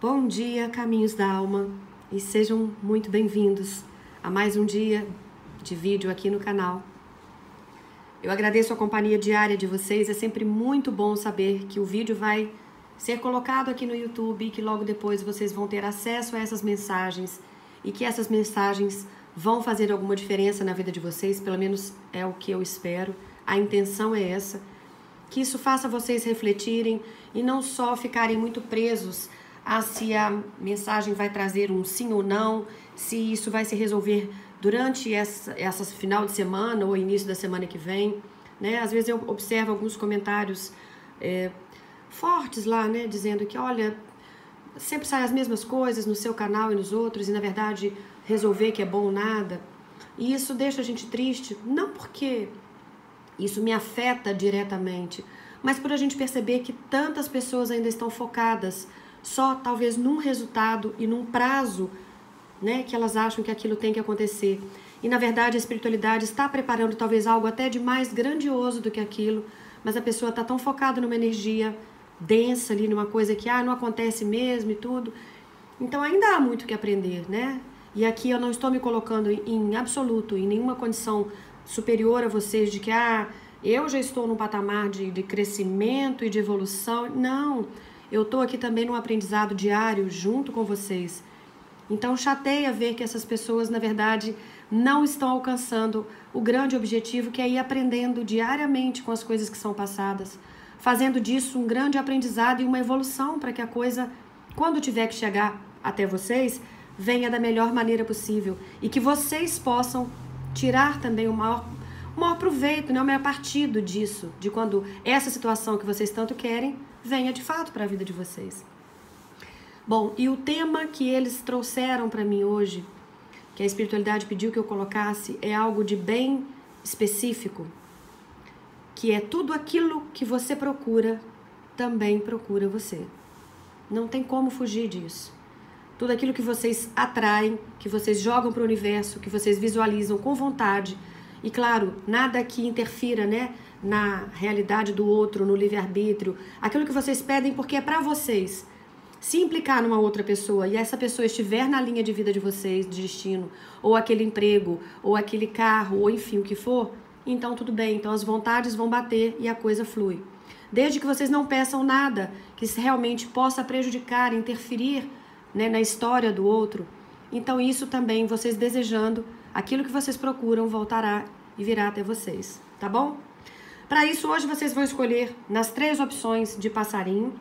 Bom dia, caminhos da alma, e sejam muito bem-vindos a mais um dia de vídeo aqui no canal. Eu agradeço a companhia diária de vocês, é sempre muito bom saber que o vídeo vai ser colocado aqui no YouTube e que logo depois vocês vão ter acesso a essas mensagens e que essas mensagens vão fazer alguma diferença na vida de vocês, pelo menos é o que eu espero, a intenção é essa, que isso faça vocês refletirem e não só ficarem muito presos se a mensagem vai trazer um sim ou não, se isso vai se resolver durante essa final de semana ou início da semana que vem, né? Às vezes eu observo alguns comentários fortes lá, né? Dizendo que, olha, sempre saem as mesmas coisas no seu canal e nos outros e, na verdade, resolver que é bom nada. E isso deixa a gente triste, não porque isso me afeta diretamente, mas por a gente perceber que tantas pessoas ainda estão focadas só talvez num resultado e num prazo, né, que elas acham que aquilo tem que acontecer. E na verdade a espiritualidade está preparando talvez algo até de mais grandioso do que aquilo, mas a pessoa está tão focada numa energia densa ali, numa coisa que não acontece mesmo e tudo. Então ainda há muito que aprender, né? E aqui eu não estou me colocando em absoluto, em nenhuma condição superior a vocês de que eu já estou num patamar de crescimento e de evolução. Não, eu estou aqui também num aprendizado diário junto com vocês. Então chateia ver que essas pessoas, na verdade, não estão alcançando o grande objetivo, que é ir aprendendo diariamente com as coisas que são passadas, fazendo disso um grande aprendizado e uma evolução para que a coisa, quando tiver que chegar até vocês, venha da melhor maneira possível e que vocês possam tirar também o maior proveito, né, o maior partido disso, de quando essa situação que vocês tanto querem venha de fato para a vida de vocês. Bom, e o tema que eles trouxeram para mim hoje, que a espiritualidade pediu que eu colocasse, é algo de bem específico, que é tudo aquilo que você procura, também procura você. Não tem como fugir disso. Tudo aquilo que vocês atraem, que vocês jogam para o universo, que vocês visualizam com vontade. E claro, nada que interfira, né, na realidade do outro, no livre-arbítrio. Aquilo que vocês pedem porque é para vocês. Se implicar numa outra pessoa e essa pessoa estiver na linha de vida de vocês, de destino, ou aquele emprego, ou aquele carro, ou enfim, o que for, então tudo bem. Então as vontades vão bater e a coisa flui. Desde que vocês não peçam nada que realmente possa prejudicar, interferir, né, na história do outro. Então isso também, vocês desejando, aquilo que vocês procuram voltará e virá até vocês, tá bom? Para isso, hoje vocês vão escolher nas 3 opções de passarinho.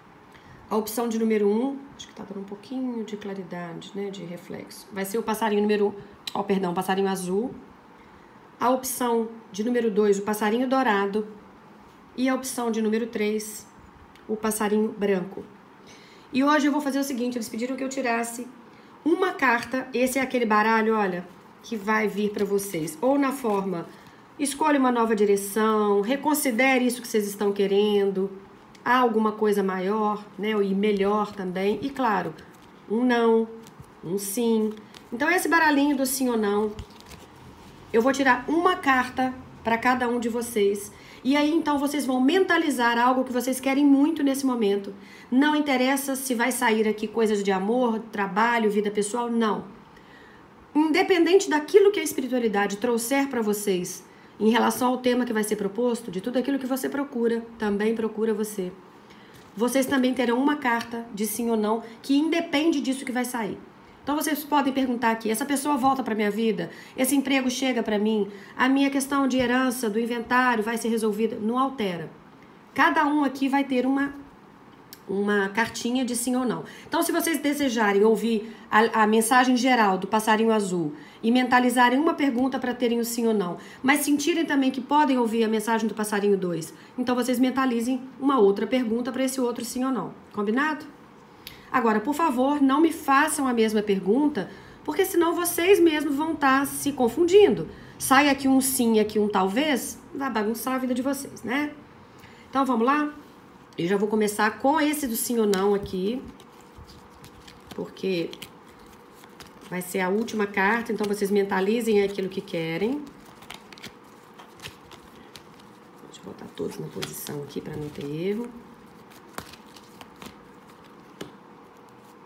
A opção de número 1, acho que tá dando um pouquinho de claridade, né, de reflexo. Vai ser o passarinho número 1, o passarinho azul. A opção de número 2, o passarinho dourado. E a opção de número 3, o passarinho branco. E hoje eu vou fazer o seguinte, eles pediram que eu tirasse uma carta, esse é aquele baralho, olha, que vai vir para vocês. Ou na forma, escolha uma nova direção, reconsidere isso que vocês estão querendo, há alguma coisa maior, né, e melhor também. E claro, um não, um sim. Então esse baralhinho do sim ou não, eu vou tirar uma carta para cada um de vocês. E aí, então, vocês vão mentalizar algo que vocês querem muito nesse momento. Não interessa se vai sair aqui coisas de amor, trabalho, vida pessoal, não. Independente daquilo que a espiritualidade trouxer para vocês, em relação ao tema que vai ser proposto, de tudo aquilo que você procura, também procura você. Vocês também terão uma carta de sim ou não, que independe disso que vai sair. Então vocês podem perguntar aqui, essa pessoa volta para minha vida? Esse emprego chega para mim? A minha questão de herança, do inventário vai ser resolvida? Não altera. Cada um aqui vai ter uma cartinha de sim ou não. Então se vocês desejarem ouvir a mensagem geral do passarinho azul e mentalizarem uma pergunta para terem o sim ou não, mas sentirem também que podem ouvir a mensagem do passarinho 2, então vocês mentalizem uma outra pergunta para esse outro sim ou não. Combinado? Agora, por favor, não me façam a mesma pergunta, porque senão vocês mesmos vão estar se confundindo. Sai aqui um sim e aqui um talvez, vai bagunçar a vida de vocês, né? Então, vamos lá? Eu já vou começar com esse do sim ou não aqui, porque vai ser a última carta, então vocês mentalizem aquilo que querem. Deixa eu botar todos na posição aqui para não ter erro.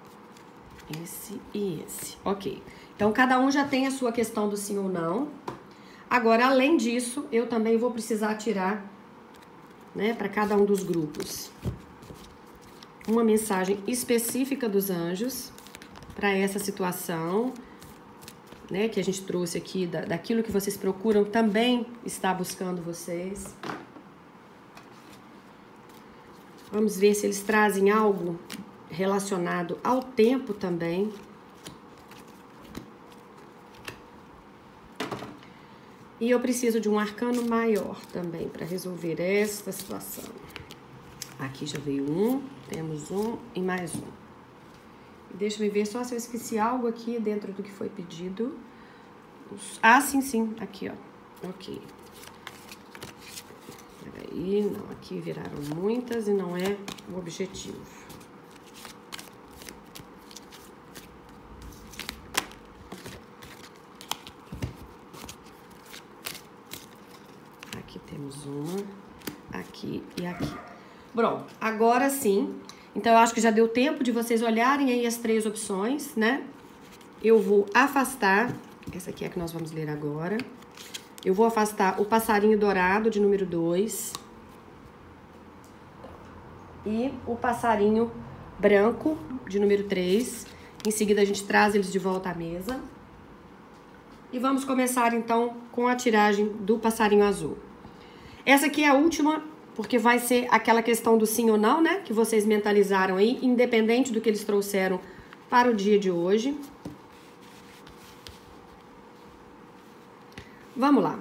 esse e esse. Ok. Então, cada um já tem a sua questão do sim ou não. Agora, além disso, eu também vou precisar tirar, né, para cada um dos grupos, uma mensagem específica dos anjos para essa situação, né, que a gente trouxe aqui, daquilo que vocês procuram, também está buscando vocês. Vamos ver se eles trazem algo relacionado ao tempo também. E eu preciso de um arcano maior também para resolver esta situação. Aqui já veio um, temos um e mais um. Deixa eu ver só se eu esqueci algo aqui dentro do que foi pedido. Ah, sim, aqui, ó. Ok. Peraí, não, aqui viraram muitas e não é o objetivo. Aqui temos uma, aqui e aqui. Pronto, agora sim. Então, eu acho que já deu tempo de vocês olharem aí as 3 opções, né? Eu vou afastar, essa aqui é a que nós vamos ler agora. Eu vou afastar o passarinho dourado de número 2. E o passarinho branco de número 3. Em seguida, a gente traz eles de volta à mesa. E vamos começar, então, com a tiragem do passarinho azul. Essa aqui é a última, porque vai ser aquela questão do sim ou não, né? Que vocês mentalizaram aí, independente do que eles trouxeram para o dia de hoje. Vamos lá.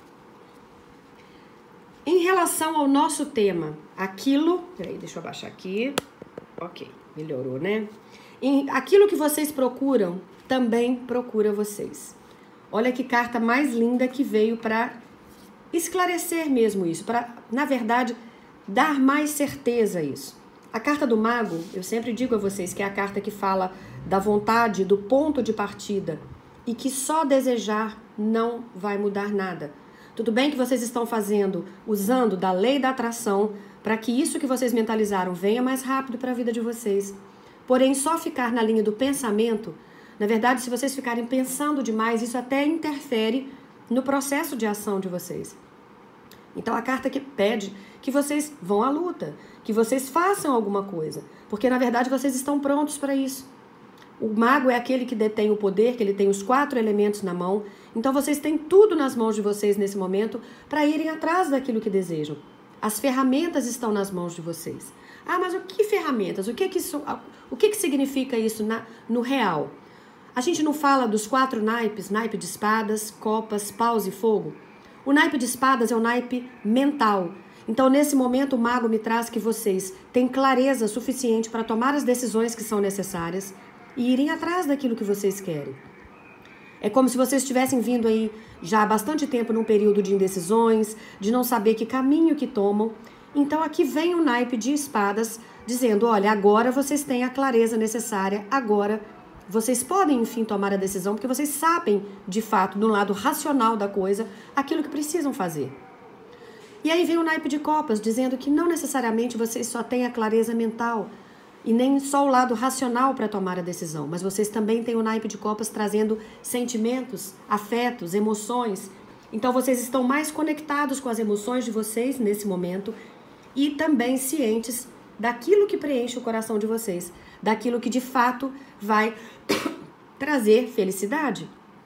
Em relação ao nosso tema, aquilo... Peraí, deixa eu abaixar aqui. Ok, melhorou, né? Aquilo que vocês procuram, também procura vocês. Olha que carta mais linda que veio para esclarecer mesmo isso, para, na verdade, dar mais certeza a isso. A carta do mago, eu sempre digo a vocês que é a carta que fala da vontade, do ponto de partida, e que só desejar não vai mudar nada. Tudo bem que vocês estão usando da lei da atração para que isso que vocês mentalizaram venha mais rápido para a vida de vocês. Porém, só ficar na linha do pensamento, na verdade, se vocês ficarem pensando demais, isso até interfere no processo de ação de vocês. Então, a carta que pede que vocês vão à luta, que vocês façam alguma coisa, porque, na verdade, vocês estão prontos para isso. O mago é aquele que detém o poder, que ele tem os 4 elementos na mão. Então, vocês têm tudo nas mãos de vocês nesse momento para irem atrás daquilo que desejam. As ferramentas estão nas mãos de vocês. Ah, mas o que ferramentas? O que significa isso no real? A gente não fala dos 4 naipes, naipe de espadas, copas, paus e fogo? O naipe de espadas é o naipe mental. Então, nesse momento, o mago me traz que vocês têm clareza suficiente para tomar as decisões que são necessárias e irem atrás daquilo que vocês querem. É como se vocês estivessem vindo aí já há bastante tempo num período de indecisões, de não saber que caminho que tomam. Então, aqui vem o naipe de espadas dizendo, olha, agora vocês têm a clareza necessária, agora vocês podem, enfim, tomar a decisão, porque vocês sabem, de fato, do lado racional da coisa, aquilo que precisam fazer. E aí vem o naipe de copas, dizendo que não necessariamente vocês só têm a clareza mental, e nem só o lado racional para tomar a decisão, mas vocês também têm o naipe de copas trazendo sentimentos, afetos, emoções. Então, vocês estão mais conectados com as emoções de vocês nesse momento e também cientes daquilo que preenche o coração de vocês, daquilo que de fato vai trazer felicidade.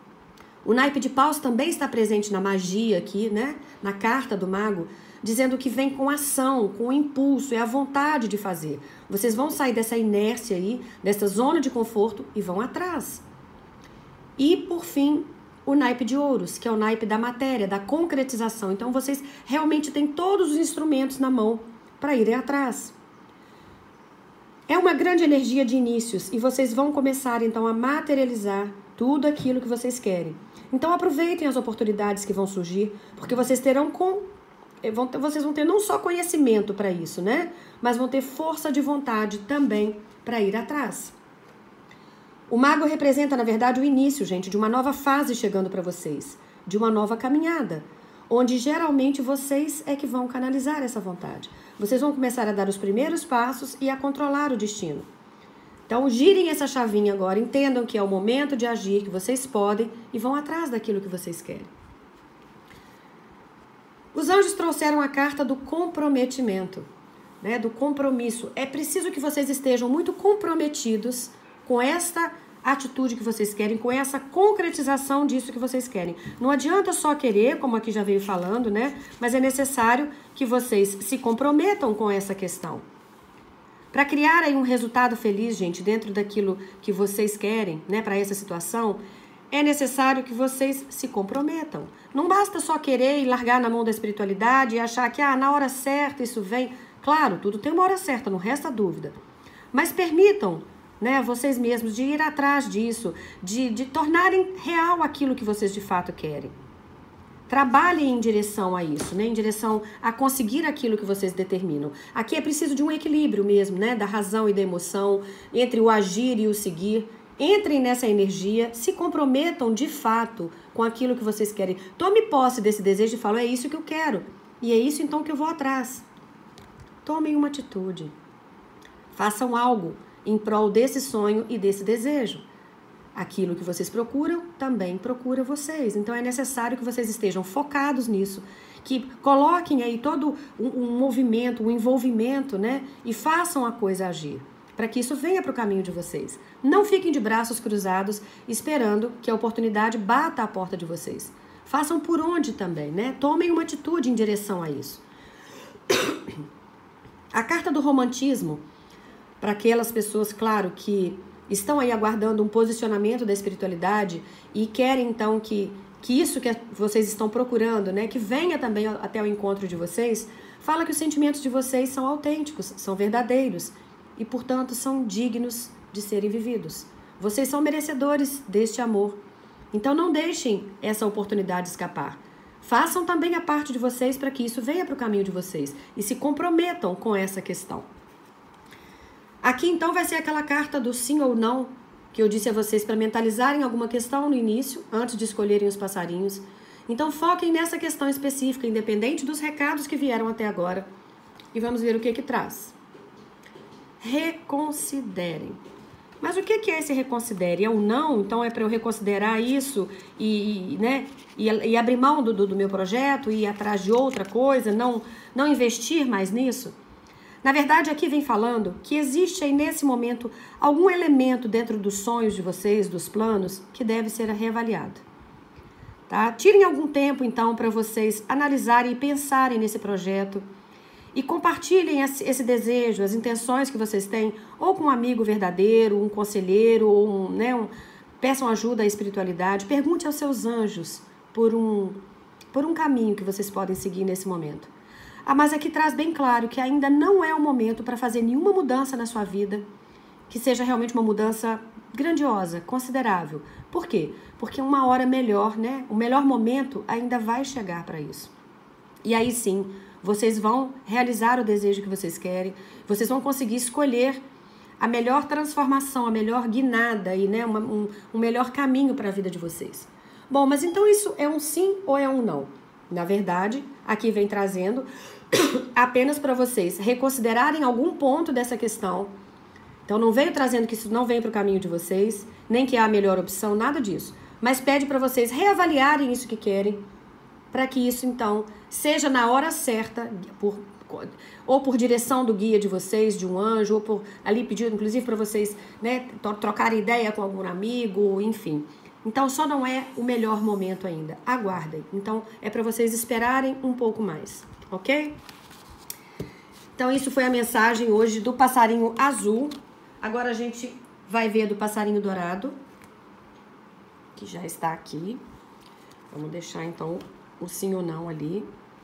O naipe de paus também está presente na magia aqui, né? Na carta do mago, dizendo que vem com ação, com impulso, é a vontade de fazer. Vocês vão sair dessa inércia aí, dessa zona de conforto e vão atrás. E, por fim, o naipe de ouros, que é o naipe da matéria, da concretização. Então, vocês realmente têm todos os instrumentos na mão para irem atrás. É uma grande energia de inícios e vocês vão começar, então, a materializar tudo aquilo que vocês querem. Então, aproveitem as oportunidades que vão surgir, porque vocês vocês vão ter não só conhecimento para isso, né? Mas vão ter força de vontade também para ir atrás. O mago representa, na verdade, o início, gente, de uma nova fase chegando para vocês, de uma nova caminhada, onde geralmente vocês é que vão canalizar essa vontade. Vocês vão começar a dar os primeiros passos e a controlar o destino. Então, girem essa chavinha agora, entendam que é o momento de agir, que vocês podem e vão atrás daquilo que vocês querem. Os anjos trouxeram a carta do comprometimento, né, do compromisso. É preciso que vocês estejam muito comprometidos com esta atitude que vocês querem, com essa concretização disso que vocês querem. Não adianta só querer, como aqui já veio falando, né? Mas é necessário que vocês se comprometam com essa questão. Para criar aí um resultado feliz, gente, dentro daquilo que vocês querem, né, para essa situação, é necessário que vocês se comprometam. Não basta só querer e largar na mão da espiritualidade e achar que, na hora certa isso vem. Claro, tudo tem uma hora certa, não resta dúvida. Mas permitam, né, vocês mesmos de ir atrás disso, de tornarem real aquilo que vocês de fato querem. Trabalhem em direção a isso, né, em direção a conseguir aquilo que vocês determinam. Aqui é preciso de um equilíbrio mesmo, né, da razão e da emoção, entre o agir e o seguir. Entrem nessa energia, se comprometam de fato com aquilo que vocês querem. Tome posse desse desejo e fale, é isso que eu quero. E é isso então que eu vou atrás. Tomem uma atitude. Façam algo em prol desse sonho e desse desejo. Aquilo que vocês procuram, também procura vocês. Então é necessário que vocês estejam focados nisso, que coloquem aí todo um movimento, um envolvimento, né? E façam a coisa agir, para que isso venha para o caminho de vocês. Não fiquem de braços cruzados, esperando que a oportunidade bata à porta de vocês. Façam por onde também, né? Tomem uma atitude em direção a isso. A carta do romantismo, para aquelas pessoas, claro, que estão aí aguardando um posicionamento da espiritualidade e querem, então, que isso que vocês estão procurando, né, que venha também até o encontro de vocês, fala que os sentimentos de vocês são autênticos, são verdadeiros e, portanto, são dignos de serem vividos. Vocês são merecedores deste amor. Então, não deixem essa oportunidade escapar. Façam também a parte de vocês para que isso venha para o caminho de vocês e se comprometam com essa questão. Aqui, então, vai ser aquela carta do sim ou não que eu disse a vocês para mentalizarem alguma questão no início, antes de escolherem os passarinhos. Então, foquem nessa questão específica, independente dos recados que vieram até agora. E vamos ver o que traz. Reconsiderem. Mas o que é esse reconsidere? É um não? Então é para eu reconsiderar isso né, e abrir mão do meu projeto e ir atrás de outra coisa, não investir mais nisso? Na verdade, aqui vem falando que existe aí nesse momento algum elemento dentro dos sonhos de vocês, dos planos, que deve ser reavaliado. Tá? Tirem algum tempo, então, para vocês analisarem e pensarem nesse projeto e compartilhem esse desejo, as intenções que vocês têm, ou com um amigo verdadeiro, um conselheiro, ou peçam ajuda à espiritualidade, pergunte aos seus anjos por um caminho que vocês podem seguir nesse momento. Mas aqui traz bem claro que ainda não é o momento para fazer nenhuma mudança na sua vida, que seja realmente uma mudança grandiosa, considerável. Por quê? Porque uma hora melhor, né? O melhor momento ainda vai chegar para isso. E aí sim, vocês vão realizar o desejo que vocês querem, vocês vão conseguir escolher a melhor transformação, a melhor guinada e, né, um melhor caminho para a vida de vocês. Bom, mas então isso é um sim ou é um não? Na verdade, aqui vem trazendo apenas para vocês reconsiderarem algum ponto dessa questão. Então não veio trazendo que isso não vem para o caminho de vocês, nem que é a melhor opção, nada disso. Mas pede para vocês reavaliarem isso que querem, para que isso então seja na hora certa, ou por direção do guia de vocês, de um anjo, ou por ali pedindo inclusive para vocês, né, trocarem ideia com algum amigo, enfim. Então só não é o melhor momento ainda. Aguardem. Então é para vocês esperarem um pouco mais, ok? Então isso foi a mensagem hoje do passarinho azul. Agora a gente vai ver do passarinho dourado, que já está aqui. Vamos deixar então o sim ou não ali.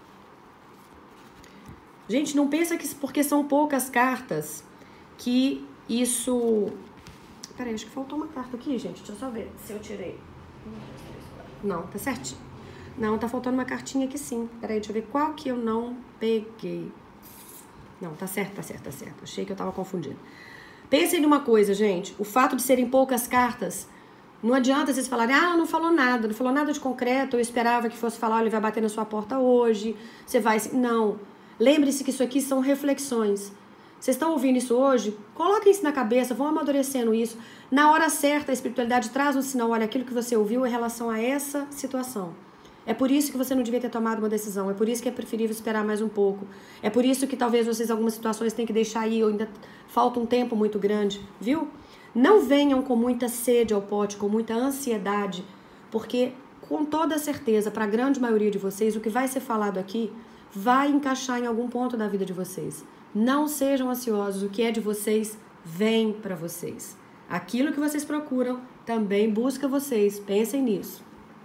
Gente, não pensa que porque são poucas cartas que isso... Peraí, acho que faltou uma carta aqui, gente. Deixa eu só ver se eu tirei. Não, tá certinho. Não, tá faltando uma cartinha aqui sim. Peraí, deixa eu ver qual que eu não peguei. Não, tá certo, tá certo, tá certo. Achei que eu tava confundindo. Pensem numa coisa, gente. O fato de serem poucas cartas, não adianta vocês falarem, não falou nada de concreto, eu esperava que fosse falar, ele vai bater na sua porta hoje, você vai... Não. Lembre-se que isso aqui são reflexões. Vocês estão ouvindo isso hoje? Coloquem isso na cabeça, vão amadurecendo isso. Na hora certa, a espiritualidade traz um sinal, olha, aquilo que você ouviu em relação a essa situação. É por isso que você não devia ter tomado uma decisão, é por isso que é preferível esperar mais um pouco. É por isso que talvez vocês, em algumas situações, tenham que deixar ir, ou ainda falta um tempo muito grande, viu? Não venham com muita sede ao pote, com muita ansiedade, porque com toda certeza, para a grande maioria de vocês, o que vai ser falado aqui vai encaixar em algum ponto da vida de vocês. Não sejam ansiosos, o que é de vocês vem para vocês. Aquilo que vocês procuram também busca vocês, pensem nisso.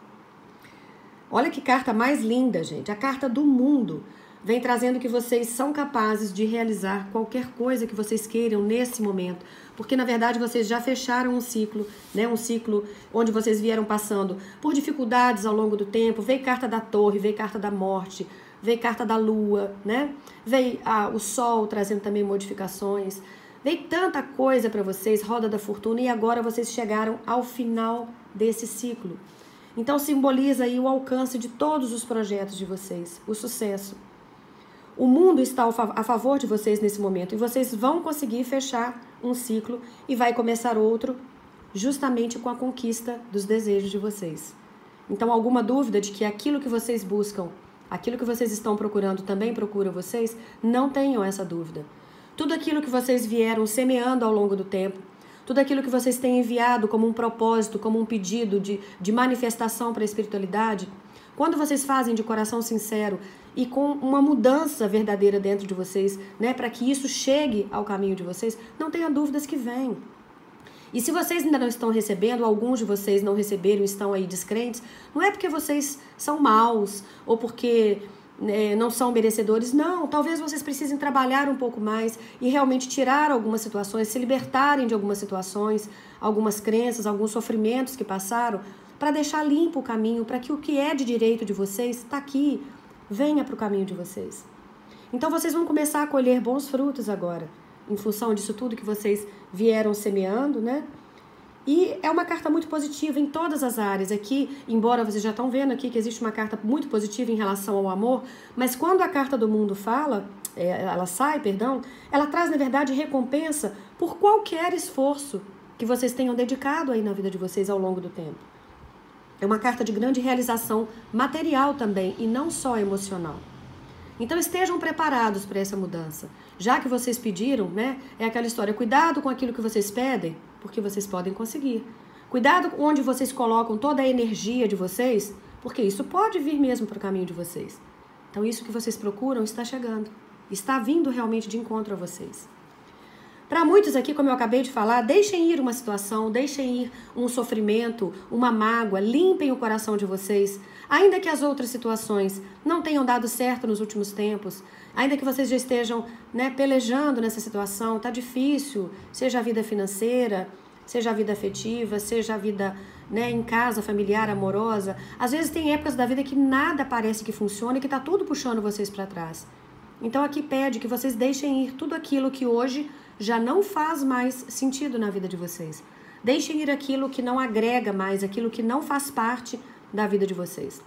Olha que carta mais linda, gente, a carta do mundo vem trazendo que vocês são capazes de realizar qualquer coisa que vocês queiram nesse momento, porque na verdade vocês já fecharam um ciclo, né? Um ciclo onde vocês vieram passando por dificuldades ao longo do tempo. Veio carta da torre, veio carta da morte, veio carta da lua, né? Veio o sol trazendo também modificações, veio tanta coisa para vocês, roda da fortuna, e agora vocês chegaram ao final desse ciclo. Então simboliza aí o alcance de todos os projetos de vocês, o sucesso. O mundo está a favor de vocês nesse momento e vocês vão conseguir fechar um ciclo e vai começar outro justamente com a conquista dos desejos de vocês. Então, alguma dúvida de que aquilo que vocês buscam, aquilo que vocês estão procurando também procura vocês, não tenham essa dúvida. Tudo aquilo que vocês vieram semeando ao longo do tempo, tudo aquilo que vocês têm enviado como um propósito, como um pedido de manifestação para a espiritualidade, quando vocês fazem de coração sincero e com uma mudança verdadeira dentro de vocês, né, para que isso chegue ao caminho de vocês, não tenha dúvidas que vem. E se vocês ainda não estão recebendo, alguns de vocês não receberam, estão aí descrentes, não é porque vocês são maus ou porque não são merecedores, não. Talvez vocês precisem trabalhar um pouco mais e realmente tirar algumas situações, se libertarem de algumas situações, algumas crenças, alguns sofrimentos que passaram, para deixar limpo o caminho, para que o que é de direito de vocês está aqui, venha para o caminho de vocês. Então vocês vão começar a colher bons frutos agora, em função disso tudo que vocês vieram semeando, né? E é uma carta muito positiva em todas as áreas. Aqui, embora vocês já estão vendo aqui que existe uma carta muito positiva em relação ao amor, mas quando a carta do mundo ela sai, ela traz, na verdade, recompensa por qualquer esforço que vocês tenham dedicado aí na vida de vocês ao longo do tempo. É uma carta de grande realização material também, e não só emocional. Então estejam preparados para essa mudança. Já que vocês pediram, né? É aquela história, cuidado com aquilo que vocês pedem, porque vocês podem conseguir. Cuidado onde vocês colocam toda a energia de vocês, porque isso pode vir mesmo para o caminho de vocês. Então isso que vocês procuram está chegando. Está vindo realmente de encontro a vocês. Para muitos aqui, como eu acabei de falar, deixem ir uma situação, deixem ir um sofrimento, uma mágoa, limpem o coração de vocês. Ainda que as outras situações não tenham dado certo nos últimos tempos, ainda que vocês já estejam, né, pelejando nessa situação, tá difícil, seja a vida financeira, seja a vida afetiva, seja a vida, né, em casa, familiar, amorosa. Às vezes tem épocas da vida que nada parece que funciona e que tá tudo puxando vocês para trás. Então aqui pede que vocês deixem ir tudo aquilo que hoje já não faz mais sentido na vida de vocês. Deixem ir aquilo que não agrega mais, aquilo que não faz parte da vida de vocês.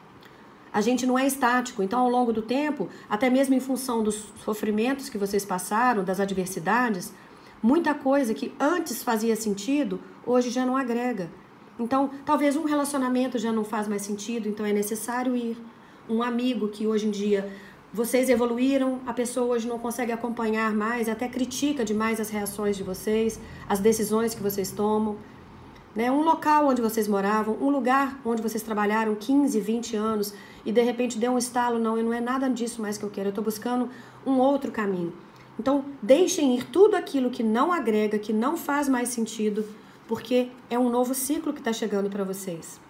A gente não é estático, então ao longo do tempo, até mesmo em função dos sofrimentos que vocês passaram, das adversidades, muita coisa que antes fazia sentido, hoje já não agrega. Então, talvez um relacionamento já não faz mais sentido, então é necessário ir. Um amigo que hoje em dia vocês evoluíram, a pessoa hoje não consegue acompanhar mais, até critica demais as reações de vocês, as decisões que vocês tomam. Né? Um local onde vocês moravam, um lugar onde vocês trabalharam 15, 20 anos e de repente deu um estalo, não é nada disso mais que eu quero, eu estou buscando um outro caminho. Então, deixem ir tudo aquilo que não agrega, que não faz mais sentido, porque é um novo ciclo que está chegando para vocês.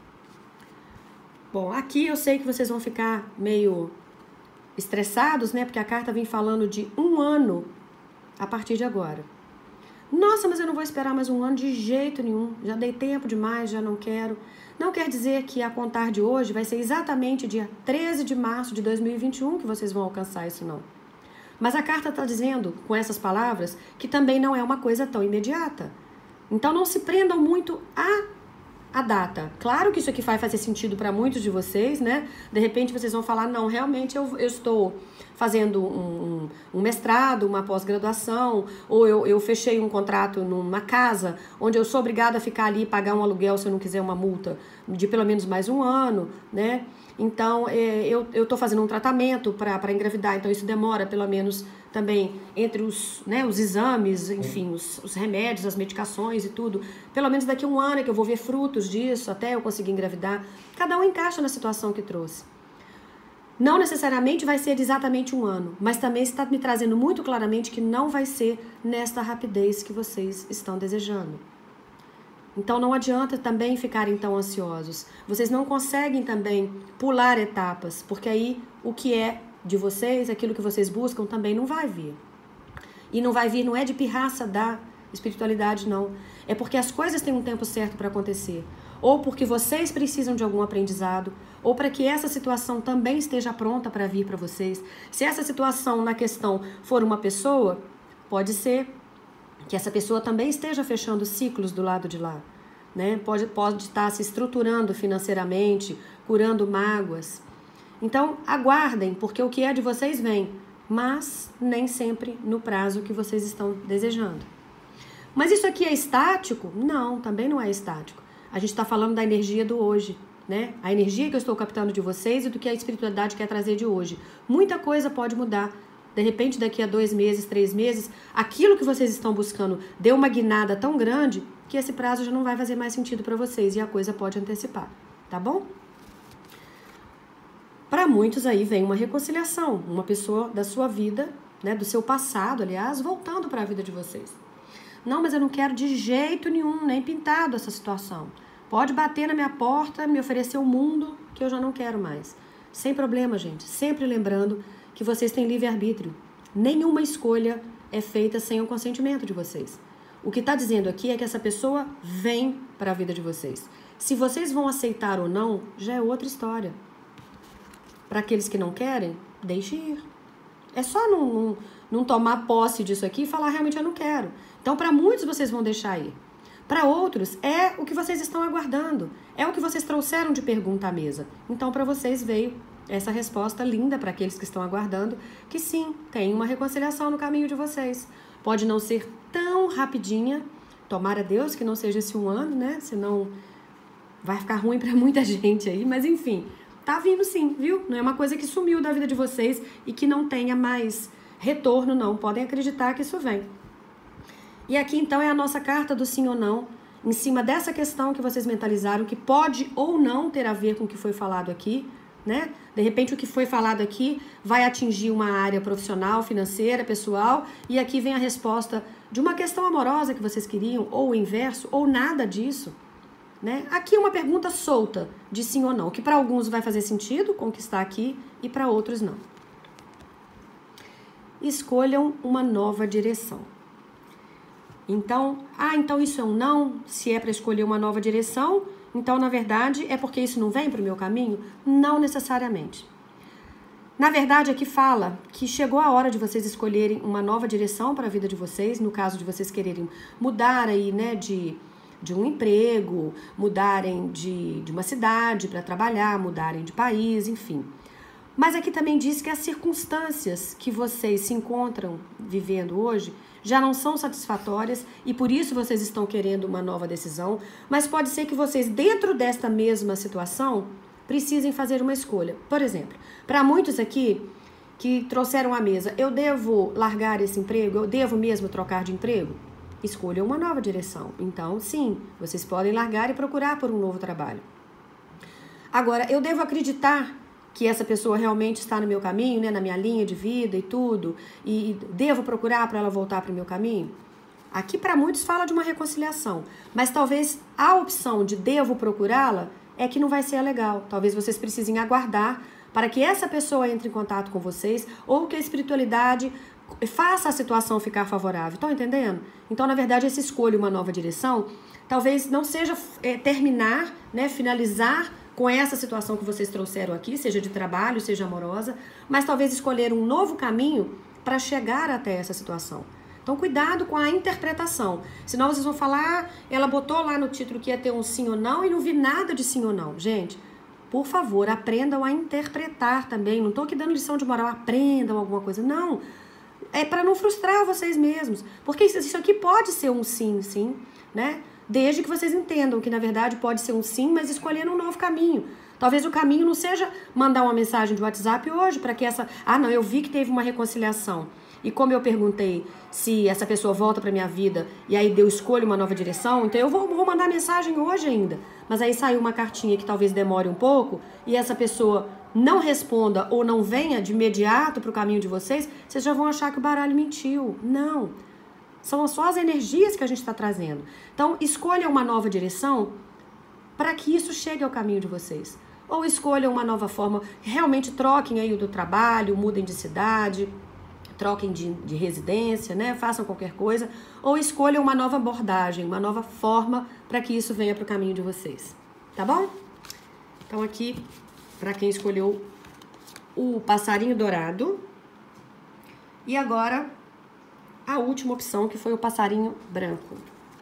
Bom, aqui eu sei que vocês vão ficar meio estressados, né? Porque a carta vem falando de 1 ano a partir de agora. Nossa, mas eu não vou esperar mais 1 ano de jeito nenhum. Já dei tempo demais, já não quero. Não quer dizer que a contar de hoje vai ser exatamente dia 13 de março de 2021 que vocês vão alcançar isso, não. Mas a carta está dizendo, com essas palavras, que também não é uma coisa tão imediata. Então não se prendam muito a a data. Claro que isso aqui vai fazer sentido para muitos de vocês, né? De repente vocês vão falar, não, realmente eu estou fazendo um mestrado, uma pós-graduação, ou eu fechei um contrato numa casa onde eu sou obrigada a ficar ali e pagar um aluguel se eu não quiser uma multa de pelo menos mais um ano, né? Então, eu estou fazendo um tratamento para engravidar, então isso demora pelo menos também entre os exames, enfim, os remédios, as medicações e tudo. Pelo menos daqui a um ano é que eu vou ver frutos disso, até eu conseguir engravidar. Cada um encaixa na situação que trouxe. Não necessariamente vai ser exatamente um ano, mas também está me trazendo muito claramente que não vai ser nesta rapidez que vocês estão desejando. Então não adianta também ficarem tão ansiosos. Vocês não conseguem também pular etapas, porque aí o que é de vocês, aquilo que vocês buscam, também não vai vir. E não vai vir, não é de pirraça da espiritualidade, não. É porque as coisas têm um tempo certo para acontecer. Ou porque vocês precisam de algum aprendizado, ou para que essa situação também esteja pronta para vir para vocês. Se essa situação na questão for uma pessoa, pode ser que essa pessoa também esteja fechando ciclos do lado de lá, né? Pode estar se estruturando financeiramente, curando mágoas. Então, aguardem, porque o que é de vocês vem, mas nem sempre no prazo que vocês estão desejando. Mas isso aqui é estático? Não, também não é estático. A gente está falando da energia do hoje, né? A energia que eu estou captando de vocês e do que a espiritualidade quer trazer de hoje. Muita coisa pode mudar. De repente, daqui a 2 meses, 3 meses, aquilo que vocês estão buscando deu uma guinada tão grande que esse prazo já não vai fazer mais sentido para vocês e a coisa pode antecipar, tá bom? Para muitos aí vem uma reconciliação, uma pessoa da sua vida, né, do seu passado, aliás, voltando para a vida de vocês. Não, mas eu não quero de jeito nenhum, nem pintado essa situação. Pode bater na minha porta, me oferecer o mundo que eu já não quero mais. Sem problema, gente, sempre lembrando que vocês têm livre-arbítrio. Nenhuma escolha é feita sem o consentimento de vocês. O que está dizendo aqui é que essa pessoa vem para a vida de vocês. Se vocês vão aceitar ou não, já é outra história. Para aqueles que não querem, deixe ir. É só não tomar posse disso aqui e falar, realmente eu não quero. Então, para muitos, vocês vão deixar ir. Para outros, é o que vocês estão aguardando. É o que vocês trouxeram de pergunta à mesa. Então, para vocês veio essa resposta linda para aqueles que estão aguardando, que sim, tem uma reconciliação no caminho de vocês. Pode não ser tão rapidinha, tomara Deus que não seja esse um ano, né? Senão vai ficar ruim para muita gente aí, mas enfim, tá vindo sim, viu? Não é uma coisa que sumiu da vida de vocês e que não tenha mais retorno, não. Podem acreditar que isso vem. E aqui então é a nossa carta do sim ou não, em cima dessa questão que vocês mentalizaram, que pode ou não ter a ver com o que foi falado aqui, né? De repente o que foi falado aqui vai atingir uma área profissional, financeira, pessoal, e aqui vem a resposta de uma questão amorosa que vocês queriam, ou o inverso, ou nada disso, né? Aqui é uma pergunta solta de sim ou não, que para alguns vai fazer sentido com o que está aqui e para outros não. Escolham uma nova direção. Então, então isso é um não? Se é para escolher uma nova direção, então, na verdade, é porque isso não vem para o meu caminho? Não necessariamente. Na verdade, aqui fala que chegou a hora de vocês escolherem uma nova direção para a vida de vocês, no caso de vocês quererem mudar aí, né, de um emprego, mudarem de uma cidade para trabalhar, mudarem de país, enfim. Mas aqui também diz que as circunstâncias que vocês se encontram vivendo hoje já não são satisfatórias e por isso vocês estão querendo uma nova decisão, mas pode ser que vocês, dentro desta mesma situação, precisem fazer uma escolha. Por exemplo, para muitos aqui que trouxeram à mesa, eu devo largar esse emprego? Eu devo mesmo trocar de emprego? Escolham uma nova direção. Então, sim, vocês podem largar e procurar por um novo trabalho. Agora, eu devo acreditar que essa pessoa realmente está no meu caminho, né, na minha linha de vida e tudo, e devo procurar para ela voltar para o meu caminho? Aqui para muitos fala de uma reconciliação, mas talvez a opção de devo procurá-la é que não vai ser legal. Talvez vocês precisem aguardar para que essa pessoa entre em contato com vocês ou que a espiritualidade faça a situação ficar favorável. Estão entendendo? Então, na verdade, essa escolha uma nova direção talvez não seja terminar, né, finalizar com essa situação que vocês trouxeram aqui, seja de trabalho, seja amorosa, mas talvez escolher um novo caminho para chegar até essa situação. Então, cuidado com a interpretação. Senão vocês vão falar, ela botou lá no título que ia ter um sim ou não e não vi nada de sim ou não. Gente, por favor, aprendam a interpretar também. Não estou aqui dando lição de moral, aprendam alguma coisa. Não, é para não frustrar vocês mesmos. Porque isso aqui pode ser um sim, sim, né? Desde que vocês entendam que, na verdade, pode ser um sim, mas escolhendo um novo caminho. Talvez o caminho não seja mandar uma mensagem de WhatsApp hoje para que essa... Ah, não, eu vi que teve uma reconciliação. E como eu perguntei se essa pessoa volta para minha vida e aí eu escolho uma nova direção, então eu vou mandar mensagem hoje ainda. Mas aí saiu uma cartinha que talvez demore um pouco e essa pessoa não responda ou não venha de imediato para o caminho de vocês, vocês já vão achar que o baralho mentiu. Não. São só as energias que a gente está trazendo. Então, escolha uma nova direção para que isso chegue ao caminho de vocês. Ou escolham uma nova forma, realmente troquem aí o do trabalho, mudem de cidade, troquem de residência, né? Façam qualquer coisa. Ou escolham uma nova abordagem, uma nova forma para que isso venha para o caminho de vocês. Tá bom? Então aqui, para quem escolheu o passarinho dourado. E agora, a última opção, que foi o passarinho branco.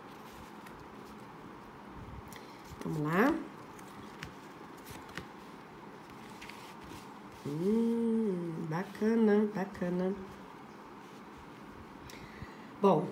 Vamos lá. Bacana, bacana. Bom,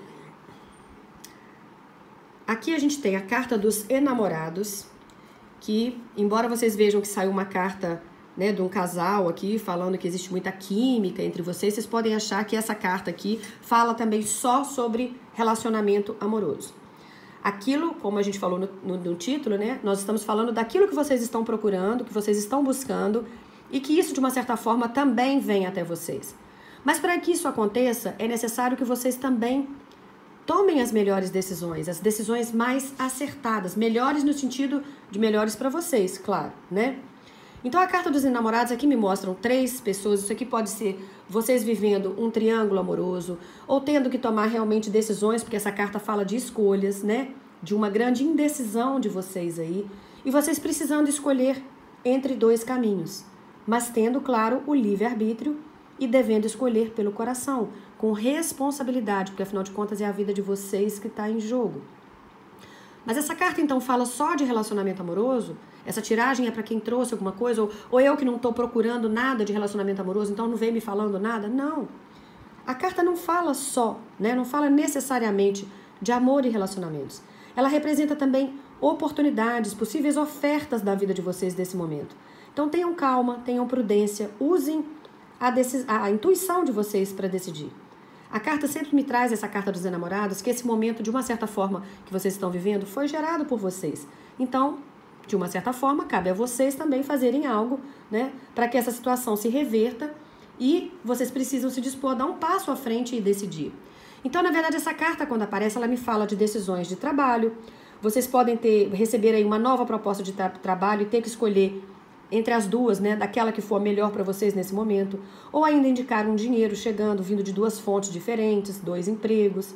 aqui a gente tem a carta dos enamorados, que, embora vocês vejam que saiu uma carta, né, de um casal aqui, falando que existe muita química entre vocês podem achar que essa carta aqui fala também só sobre relacionamento amoroso. Aquilo, como a gente falou no título, né, nós estamos falando daquilo que vocês estão procurando, que vocês estão buscando, e que isso, de uma certa forma, também vem até vocês. Mas para que isso aconteça, é necessário que vocês também tomem as melhores decisões, as decisões mais acertadas, melhores no sentido de melhores para vocês, claro, né? Então, a carta dos enamorados aqui me mostram 3 pessoas. Isso aqui pode ser vocês vivendo um triângulo amoroso ou tendo que tomar realmente decisões, porque essa carta fala de escolhas, né? De uma grande indecisão de vocês aí. E vocês precisando escolher entre 2 caminhos, mas tendo, claro, o livre-arbítrio e devendo escolher pelo coração, com responsabilidade, porque afinal de contas é a vida de vocês que está em jogo. Mas essa carta então fala só de relacionamento amoroso? Essa tiragem é para quem trouxe alguma coisa? Ou eu que não estou procurando nada de relacionamento amoroso, então não vem me falando nada? Não. A carta não fala só, né? Não fala necessariamente de amor e relacionamentos. Ela representa também oportunidades, possíveis ofertas da vida de vocês nesse momento. Então tenham calma, tenham prudência, usem a intuição de vocês para decidir. A carta sempre me traz, essa carta dos enamorados, que esse momento, de uma certa forma, que vocês estão vivendo, foi gerado por vocês. Então, de uma certa forma, cabe a vocês também fazerem algo, né, para que essa situação se reverta e vocês precisam se dispor a dar um passo à frente e decidir. Então, na verdade, essa carta, quando aparece, ela me fala de decisões de trabalho. Vocês podem receber aí uma nova proposta de trabalho e ter que escolher entre as duas, né, daquela que for melhor para vocês nesse momento, ou ainda indicar um dinheiro chegando, vindo de 2 fontes diferentes, 2 empregos.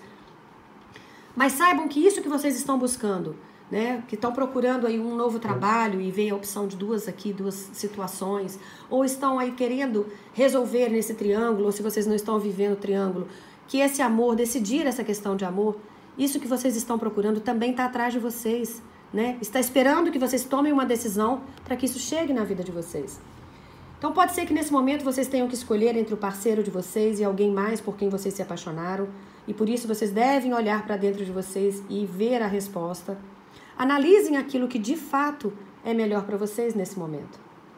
Mas saibam que isso que vocês estão buscando, né, que estão procurando aí um novo trabalho e veem a opção de 2 situações, ou estão aí querendo resolver nesse triângulo, ou se vocês não estão vivendo o triângulo, que esse amor, decidir essa questão de amor, isso que vocês estão procurando também está atrás de vocês, né? Está esperando que vocês tomem uma decisão para que isso chegue na vida de vocês. Então pode ser que nesse momento vocês tenham que escolher entre o parceiro de vocês e alguém mais por quem vocês se apaixonaram, e por isso vocês devem olhar para dentro de vocês e ver a resposta. Analisem aquilo que de fato é melhor para vocês nesse momento.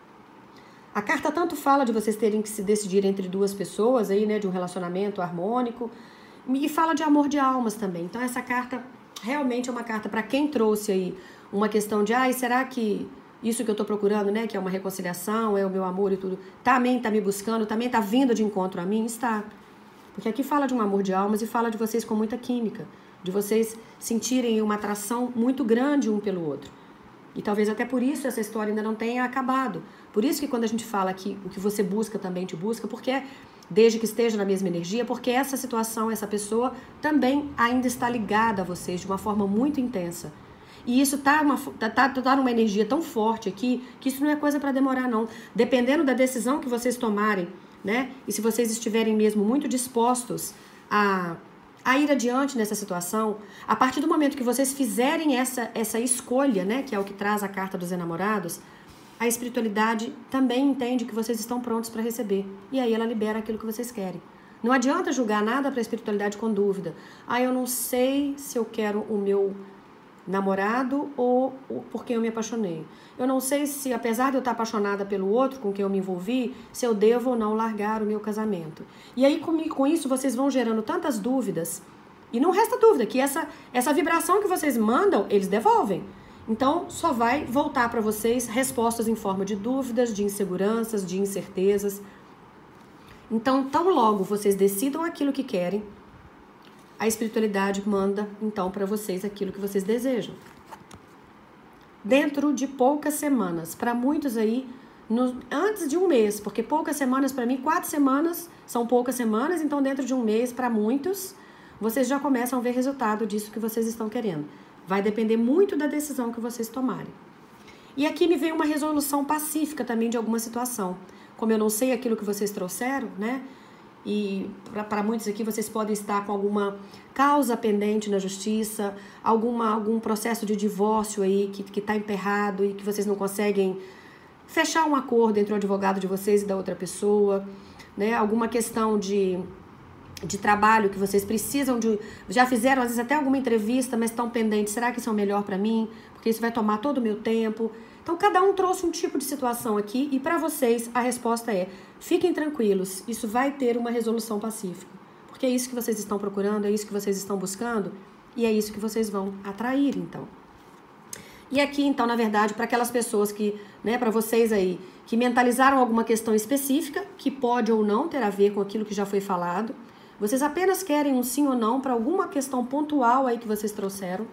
A carta tanto fala de vocês terem que se decidir entre 2 pessoas aí, né, de um relacionamento harmônico, e fala de amor de almas também. Então essa carta realmente é uma carta para quem trouxe aí uma questão de, será que isso que eu estou procurando, né, que é uma reconciliação, é o meu amor e tudo, também está me buscando, também está vindo de encontro a mim? Está. Porque aqui fala de um amor de almas e fala de vocês com muita química, de vocês sentirem uma atração muito grande um pelo outro. E talvez até por isso essa história ainda não tenha acabado. Por isso que quando a gente fala que o que você busca também te busca, porque desde que esteja na mesma energia, porque essa situação, essa pessoa também ainda está ligada a vocês de uma forma muito intensa. E isso tá numa energia tão forte aqui, que isso não é coisa para demorar não. Dependendo da decisão que vocês tomarem, né? E se vocês estiverem mesmo muito dispostos a a ir adiante nessa situação, a partir do momento que vocês fizerem essa escolha, né, que é o que traz a carta dos enamorados, a espiritualidade também entende que vocês estão prontos para receber. E aí ela libera aquilo que vocês querem. Não adianta julgar nada para a espiritualidade com dúvida. Eu não sei se eu quero o meu namorado ou por quem eu me apaixonei. Eu não sei se, apesar de eu estar apaixonada pelo outro com quem eu me envolvi, se eu devo ou não largar o meu casamento. E aí, com isso, vocês vão gerando tantas dúvidas. E não resta dúvida que essa vibração que vocês mandam, eles devolvem. Então, só vai voltar para vocês respostas em forma de dúvidas, de inseguranças, de incertezas. Então, tão logo vocês decidam aquilo que querem, a espiritualidade manda, então, para vocês aquilo que vocês desejam. Dentro de poucas semanas. Para muitos aí, antes de um mês. Porque poucas semanas, para mim, 4 semanas são poucas semanas. Então, dentro de um mês, para muitos, vocês já começam a ver resultado disso que vocês estão querendo. Vai depender muito da decisão que vocês tomarem. E aqui me veio uma resolução pacífica também de alguma situação. Como eu não sei aquilo que vocês trouxeram, né? E para muitos aqui vocês podem estar com alguma causa pendente na justiça, algum processo de divórcio aí que está emperrado e que vocês não conseguem fechar um acordo entre o advogado de vocês e da outra pessoa, né? Alguma questão de trabalho que vocês precisam já fizeram às vezes até alguma entrevista, mas estão pendentes, será que isso é o melhor para mim? Porque isso vai tomar todo o meu tempo. Então, cada um trouxe um tipo de situação aqui e para vocês a resposta é: fiquem tranquilos, isso vai ter uma resolução pacífica. Porque é isso que vocês estão procurando, é isso que vocês estão buscando e é isso que vocês vão atrair, então. E aqui, então, na verdade, para aquelas pessoas que, né, para vocês aí, que mentalizaram alguma questão específica, que pode ou não ter a ver com aquilo que já foi falado, vocês apenas querem um sim ou não para alguma questão pontual aí que vocês trouxeram.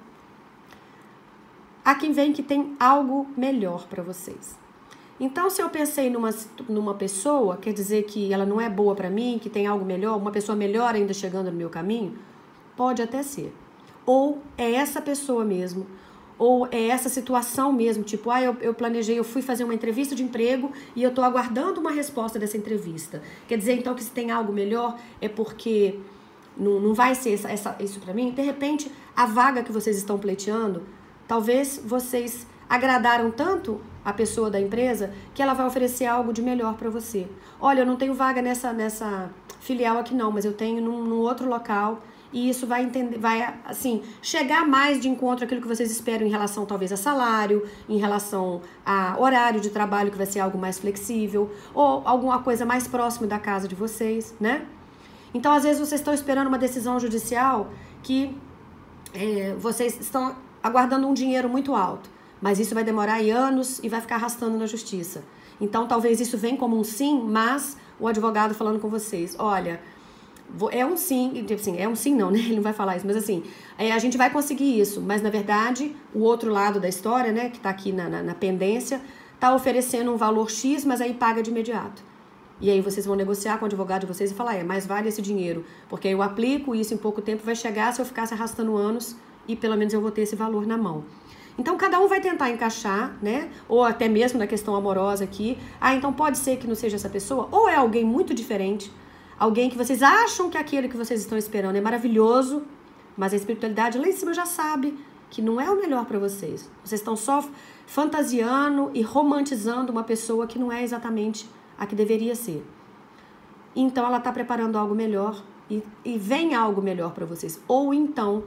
Há quem vem que tem algo melhor para vocês. Então, se eu pensei numa pessoa, quer dizer que ela não é boa para mim, que tem algo melhor, uma pessoa melhor ainda chegando no meu caminho? Pode até ser. Ou é essa pessoa mesmo, ou é essa situação mesmo, tipo, eu planejei, eu fui fazer uma entrevista de emprego e eu estou aguardando uma resposta dessa entrevista. Quer dizer, então, que se tem algo melhor é porque não vai ser isso para mim? De repente, a vaga que vocês estão pleiteando, talvez vocês agradaram tanto a pessoa da empresa que ela vai oferecer algo de melhor para você. Olha, eu não tenho vaga nessa filial aqui não, mas eu tenho num outro local e isso vai assim, chegar mais de encontro àquilo que vocês esperam em relação talvez a salário, em relação a horário de trabalho que vai ser algo mais flexível ou alguma coisa mais próxima da casa de vocês, né? Então, às vezes vocês estão esperando uma decisão judicial que vocês estão aguardando um dinheiro muito alto, mas isso vai demorar anos e vai ficar arrastando na justiça. Então, talvez isso venha como um sim, mas o advogado falando com vocês, olha, é um sim, assim, é um sim não, né? Ele não vai falar isso, mas assim, a gente vai conseguir isso, mas na verdade, o outro lado da história, né, que tá aqui na pendência, tá oferecendo um valor X, mas aí paga de imediato. E aí vocês vão negociar com o advogado de vocês e falar, mais vale esse dinheiro, porque eu aplico isso em pouco tempo, vai chegar se eu ficar se arrastando anos e pelo menos eu vou ter esse valor na mão. Então, cada um vai tentar encaixar, né? Ou até mesmo na questão amorosa aqui. Então pode ser que não seja essa pessoa, ou é alguém muito diferente, alguém que vocês acham que aquele que vocês estão esperando é maravilhoso, mas a espiritualidade lá em cima já sabe que não é o melhor para vocês. Vocês estão só fantasiando e romantizando uma pessoa que não é exatamente a que deveria ser. Então, ela está preparando algo melhor e vem algo melhor para vocês. Ou então,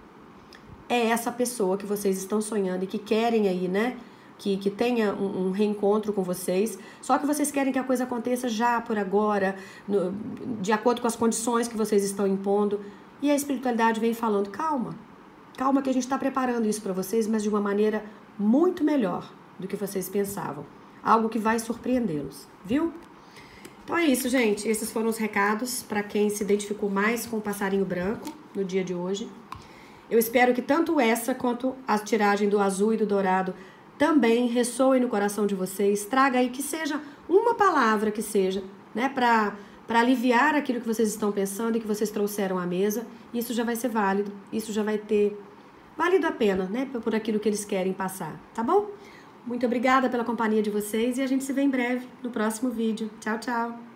é essa pessoa que vocês estão sonhando e que querem aí, né? Que tenha um reencontro com vocês. Só que vocês querem que a coisa aconteça já, por agora, de acordo com as condições que vocês estão impondo. E a espiritualidade vem falando, calma. Calma que a gente está preparando isso para vocês, mas de uma maneira muito melhor do que vocês pensavam. Algo que vai surpreendê-los, viu? Então é isso, gente. Esses foram os recados para quem se identificou mais com o passarinho branco no dia de hoje. Eu espero que tanto essa quanto a tiragem do azul e do dourado também ressoem no coração de vocês. Traga aí que seja uma palavra que seja, né, para aliviar aquilo que vocês estão pensando e que vocês trouxeram à mesa. Isso já vai ser válido, isso já vai ter valido a pena, né, por aquilo que eles querem passar, tá bom? Muito obrigada pela companhia de vocês e a gente se vê em breve no próximo vídeo. Tchau, tchau!